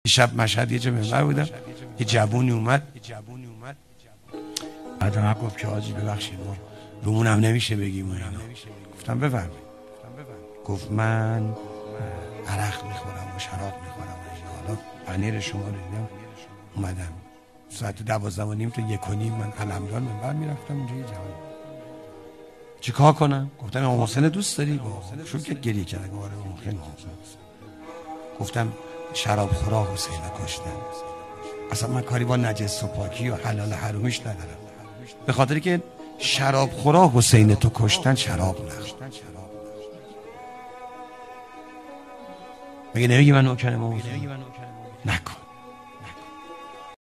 شب مشهد یه جا منبر بودم، یه جوونی اومد بعد من گفت که حاجی ببخشید بمونم نمیشه بگیم اینا. گفتم بفرمایید. گفت من عرق میخورم و شراب میخورم و حالا پنیر شما رو دیدم اومدم ساعت 12:30 تا 1:30 من علمدار منبر میرفتم اونجا. یه جوانی چی کار کنم؟ گفتم امام حسین دوست داری؟ با شروع که گریه کرد. گفتم شراب خورا حسین کشتن. اصلا من کاری با نجس و پاکی و حلال حرومش ندارم، به خاطر که شراب خورا حسین تو کشتن شراب نخور. مگه نمیگی من نوکر امام حسین؟ نکن.